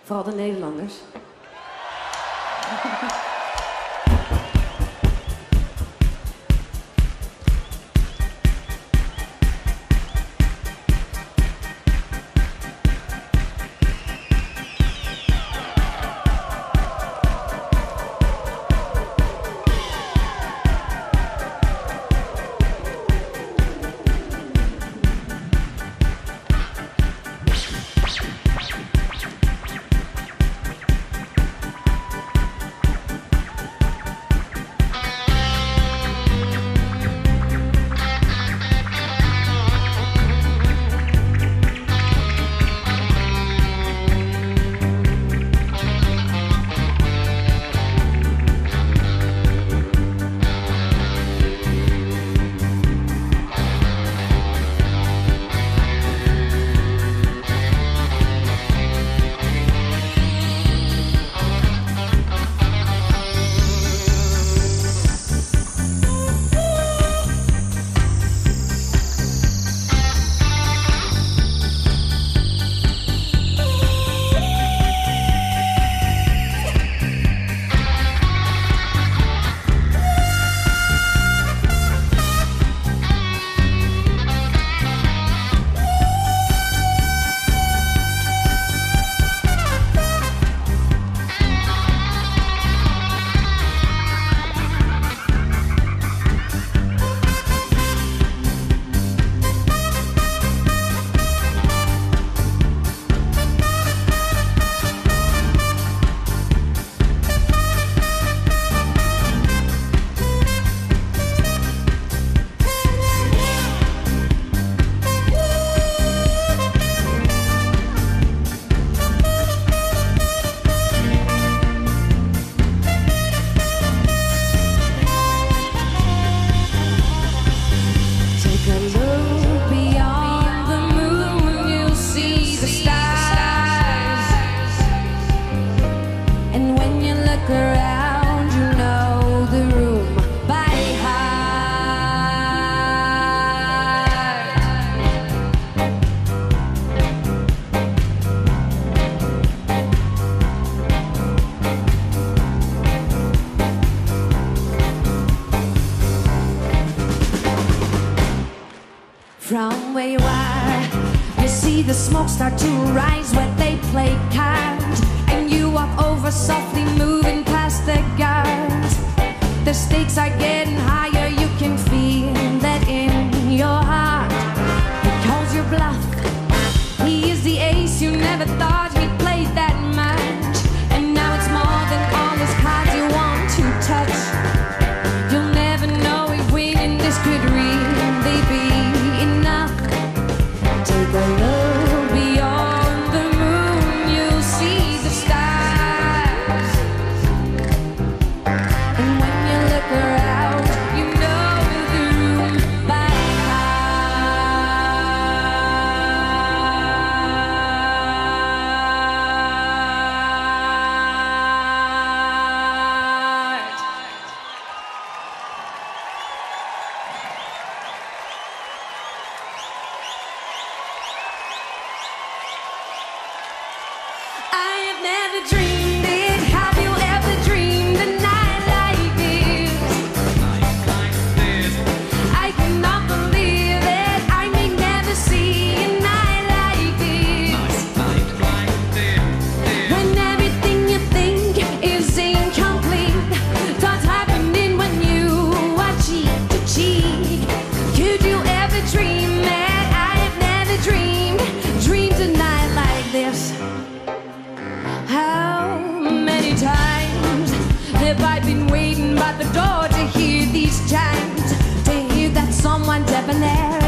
Vooral de Nederlanders. From where you are, you see the smoke start to rise where they play cards, and you walk over softly, moving past the guards. The stakes are getting higher, you can feel that in your heart. He calls your bluff, he is the ace you never thought he'd play that much, and now it's more than all his cards you want to touch. You'll never know if winning this could really be enough. Take a look beyond the moon, you'll see the stars. And when you look around, you know the room by I have never dreamed it. Have you ever dreamed a night like this? I cannot believe it. I may never see a night like this. When everything you think is incomplete, thoughts happening when you are cheek to cheek. Could you ever dream that I have never dreamed a night like this? How many times have I been waiting by the door to hear these chimes, to hear that someone debonair